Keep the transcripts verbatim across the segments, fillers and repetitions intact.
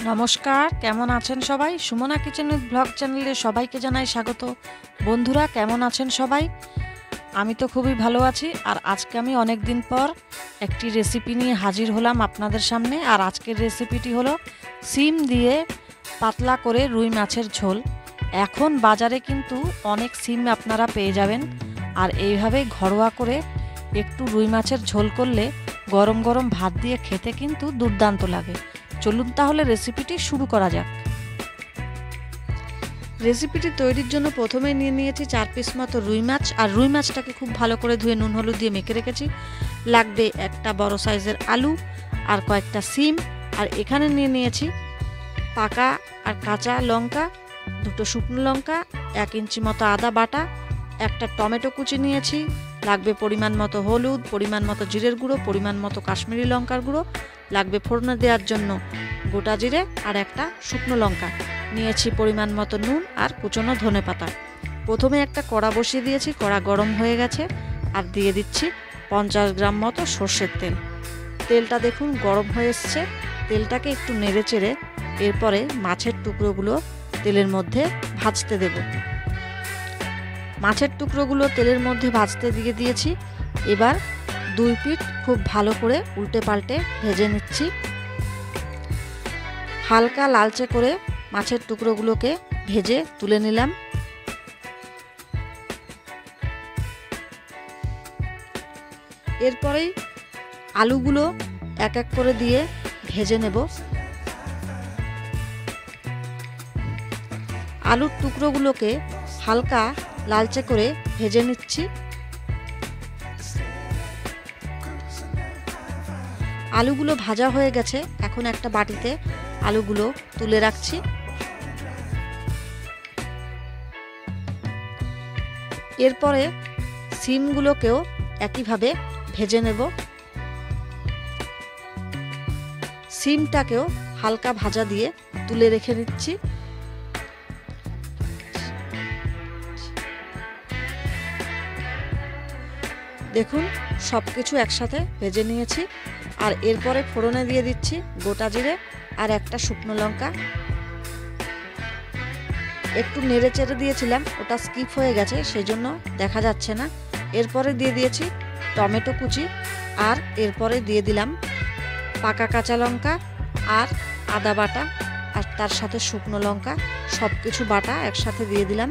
নমস্কার, কেমন আছেন সবাই? সুমনা কিচেন উইথ ব্লগ চ্যানেলে সবাইকে জানাই স্বাগত। বন্ধুরা কেমন আছেন সবাই? আমি তো খুবই ভালো আছি। আর আজকে আমি অনেক দিন পর একটি রেসিপি নিয়ে হাজির হলাম আপনাদের সামনে। আর আজকের রেসিপিটি হলো সিম দিয়ে পাতলা করে রুই মাছের ঝোল। এখন বাজারে কিন্তু অনেক সিম আপনারা পেয়ে যাবেন। আর এইভাবে ঘরোয়া করে একটু রুই মাছের ঝোল করলে গরম গরম ভাত দিয়ে খেতে কিন্তু দুর্দান্ত লাগে। চলুন তাহলে রেসিপিটি শুরু করা যাক। রেসিপিটি তৈরির জন্য প্রথমে নিয়ে নিয়েছি চার পিস মতো রুই মাছ। আর রুই মাছটাকে খুব ভালো করে ধুয়ে নুন হলুদ দিয়ে মেখে রেখেছি। লাগবে একটা বড় সাইজের আলু আর কয়েকটা সিম। আর এখানে নিয়ে নিয়েছি পাকা আর কাঁচা লঙ্কা, দুটো শুকনো লঙ্কা, এক ইঞ্চি মতো আদা বাটা, একটা টমেটো কুচি নিয়েছি। লাগবে পরিমাণ মতো হলুদ, পরিমাণ মতো জিরের গুঁড়ো, পরিমাণ মতো কাশ্মীরি লঙ্কার গুঁড়ো, লাগবে ফোড়নে দেওয়ার জন্য গোটা জিরে আর একটা শুকনো লঙ্কা, নিয়েছি পরিমাণ মতো নুন আর কুচনো ধনে পাতা। প্রথমে একটা কড়া বসিয়ে দিয়েছি, কড়া গরম হয়ে গেছে। আর দিয়ে দিচ্ছি পঞ্চাশ গ্রাম মতো সর্ষের তেল। তেলটা দেখুন গরম হয়ে এসছে। তেলটাকে একটু নেড়ে চেড়ে এরপরে মাছের টুকরোগুলো তেলের মধ্যে ভাজতে দেব। মাছের টুকরোগুলো তেলের মধ্যে ভাজতে দিয়ে দিয়েছি। এবার দুই পিঠ খুব ভালো করে উল্টে পাল্টে ভেজে নিচ্ছি। হালকা লালচে করে মাছের টুকরোগুলোকে ভেজে তুলে নিলাম। এরপরেই আলুগুলো এক এক করে দিয়ে ভেজে নেব। আলুর টুকরোগুলোকে হালকা লালচে করে ভেজে নিচ্ছি। আলুগুলো ভাজা হয়ে গেছে। এখন একটা বাটিতে আলুগুলো তুলে রাখছি। এরপরে সিমগুলোকেও একইভাবে ভেজে নেব। সিমটাকেও হালকা ভাজা দিয়ে তুলে রেখে নিচ্ছি। দেখুন সব কিছু একসাথে ভেজে নিয়েছি। আর এরপরে ফোড়নে দিয়ে দিচ্ছি গোটা জিরে আর একটা শুকনো লঙ্কা। একটু নেড়ে চেড়ে দিয়েছিলাম, ওটা স্কিপ হয়ে গেছে, সেই জন্য দেখা যাচ্ছে না। এরপরে দিয়ে দিয়েছি টমেটো কুচি। আর এরপরে দিয়ে দিলাম পাকা কাঁচা লঙ্কা আর আদা বাটা আর তার সাথে শুকনো লঙ্কা, সব কিছু বাটা একসাথে দিয়ে দিলাম।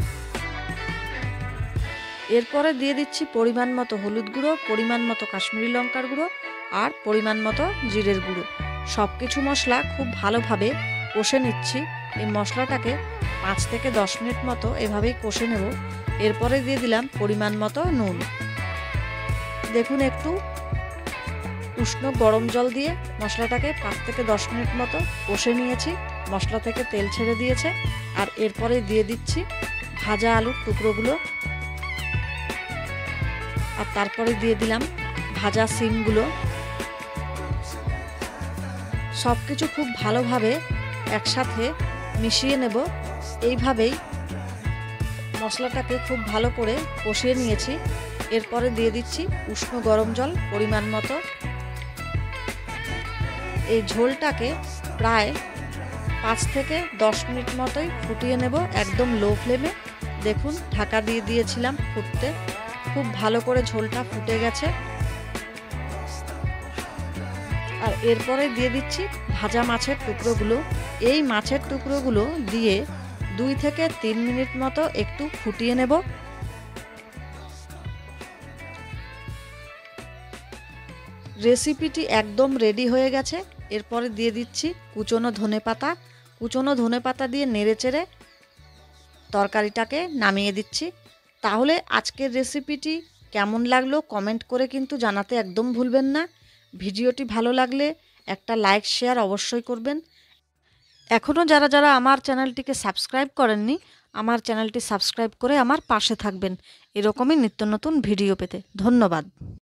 এরপরে দিয়ে দিচ্ছি পরিমাণ মতো হলুদ গুঁড়ো, পরিমাণ মতো কাশ্মীরি লঙ্কার গুঁড়ো আর পরিমাণ মতো জিরের গুঁড়ো। সব কিছু মশলা খুব ভালোভাবে কষে নিচ্ছি। এই মশলাটাকে পাঁচ থেকে দশ মিনিট মতো এভাবেই কষে নেব। এরপরে দিয়ে দিলাম পরিমাণ মতো নুন। দেখুন একটু উষ্ণ গরম জল দিয়ে মশলাটাকে পাঁচ থেকে দশ মিনিট মতো কষে নিয়েছি। মশলা থেকে তেল ছেড়ে দিয়েছে। আর এরপরে দিয়ে দিচ্ছি ভাজা আলুর টুকরোগুলো। আর তারপরে দিয়ে দিলাম ভাজা সিমগুলো। সব কিছু খুব ভালোভাবে একসাথে মিশিয়ে নেব। এইভাবেই মশলাটাকে খুব ভালো করে কষিয়ে নিয়েছি। এরপরে দিয়ে দিচ্ছি উষ্ণ গরম জল পরিমাণ মতো। এই ঝোলটাকে প্রায় পাঁচ থেকে দশ মিনিট মতোই ফুটিয়ে নেব, একদম লো ফ্লেমে। দেখুন ঢাকা দিয়ে দিয়েছিলাম ফুটতে। খুব ভালো করে ঝোলটা ফুটে গেছে। আর এরপরে দিয়ে দিচ্ছি ভাজা মাছের টুকরোগুলো। এই মাছের টুকরোগুলো দিয়ে দুই থেকে তিন মিনিট মতো একটু ফুটিয়ে নেব। রেসিপিটি একদম রেডি হয়ে গেছে। এরপরে দিয়ে দিচ্ছি কুচনো ধনেপাতা। কুচনো ধনেপাতা দিয়ে নেড়েচেড়ে তরকারিটাকে নামিয়ে দিচ্ছি। তাহলে আজকের রেসিপিটি কেমন লাগলো কমেন্ট করে কিন্তু জানাতে একদম ভুলবেন না। ভিডিওটি ভালো লাগলে একটা লাইক শেয়ার অবশ্যই করবেন। এখনও যারা যারা আমার চ্যানেলটিকে সাবস্ক্রাইব করেননি, আমার চ্যানেলটি সাবস্ক্রাইব করে আমার পাশে থাকবেন এরকমই নিত্য নতুন ভিডিও পেতে। ধন্যবাদ।